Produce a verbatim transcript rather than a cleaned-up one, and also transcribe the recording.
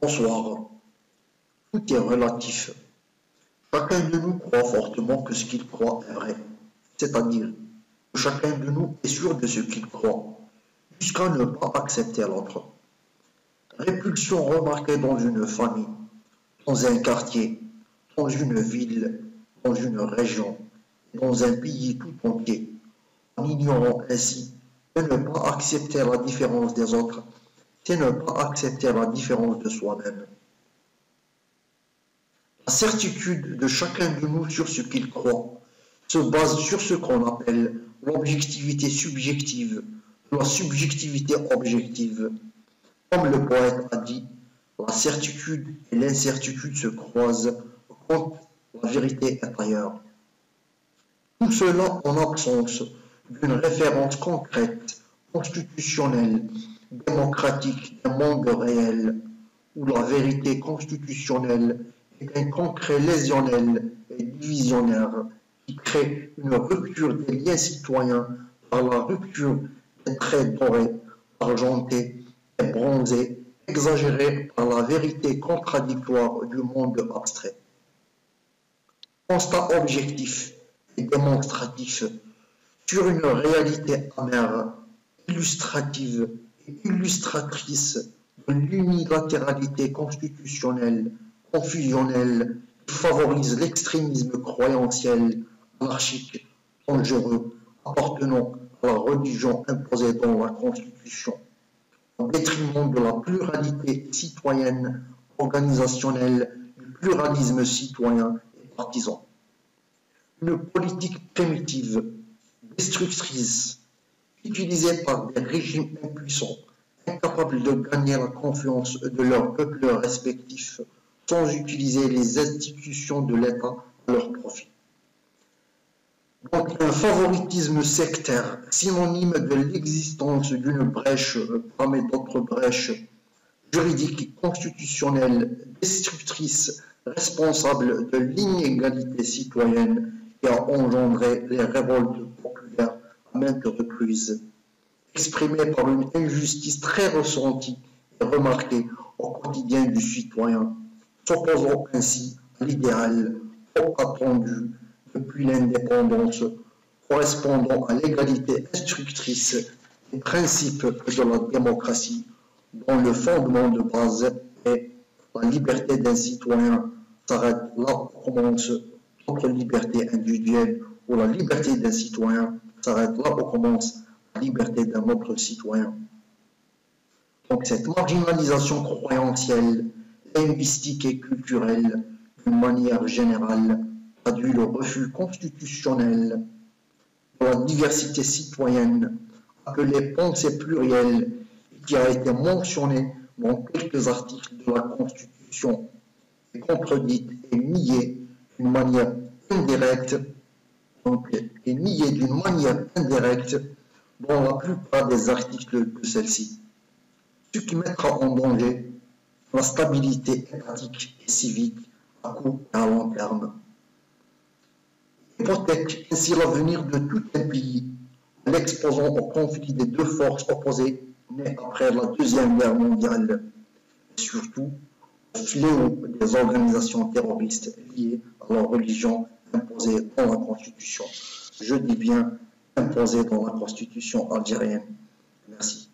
Bonsoir. Tout est relatif. Chacun de nous croit fortement que ce qu'il croit est vrai. C'est-à-dire que chacun de nous est sûr de ce qu'il croit, jusqu'à ne pas accepter l'autre. Répulsion remarquée dans une famille, dans un quartier, dans une ville, dans une région, dans un pays tout entier, en ignorant ainsi que ne pas accepter la différence des autres, c'est ne pas accepter la différence de soi-même. La certitude de chacun de nous sur ce qu'il croit se base sur ce qu'on appelle l'objectivité subjective, la subjectivité objective. Comme le poète a dit, la certitude et l'incertitude se croisent quand la vérité est ailleurs. Tout cela en absence d'une référence concrète, constitutionnelle, démocratique d'un monde réel, où la vérité constitutionnelle est un concret lésionnel et divisionnaire qui crée une rupture des liens citoyens par la rupture des traits dorés, argentés et bronzés, exagérés par la vérité contradictoire du monde abstrait. Constat objectif et démonstratif sur une réalité amère, illustrative et illustratrice de l'unilatéralité constitutionnelle, confusionnelle, qui favorise l'extrémisme croyentiel, anarchique, dangereux, appartenant à la religion imposée dans la Constitution, au détriment de la pluralité citoyenne, organisationnelle, du pluralisme citoyen et partisan. Une politique primitive, destructrice, utilisée par des régimes impuissants, incapables de gagner la confiance de leurs peuples respectifs, sans utiliser les institutions de l'État à leur profit. Donc un favoritisme sectaire, synonyme de l'existence d'une brèche parmi d'autres brèches juridiques et constitutionnelles destructrices, responsable de l'inégalité citoyenne qui a engendré les révoltes populaires à maintes reprises, exprimées par une injustice très ressentie et remarquée au quotidien du citoyen, s'opposant ainsi à l'idéal trop attendu depuis l'indépendance, correspondant à l'égalité instructrice des principes de la démocratie, dont le fondement de base est la liberté d'un citoyen s'arrête là où commence notre liberté individuelle, ou la liberté d'un citoyen s'arrête là où commence la liberté d'un autre citoyen. Donc cette marginalisation croyentielle, linguistique et culturelle, d'une manière générale, traduit le refus constitutionnel de la diversité citoyenne, appelée pensée plurielle, qui a été mentionnée dans quelques articles de la Constitution, et contredite et niée d'une manière indirecte, donc, et niée d'une manière indirecte dans la plupart des articles de celle-ci, ce qui mettra en danger la stabilité étatique et civique à court et à long terme. Hypothèque ainsi l'avenir de tout un pays, l'exposant au conflit des deux forces opposées nées après la Deuxième Guerre mondiale, et surtout au fléau des organisations terroristes liées à la religion imposée dans la Constitution. Je dis bien imposée dans la Constitution algérienne. Merci.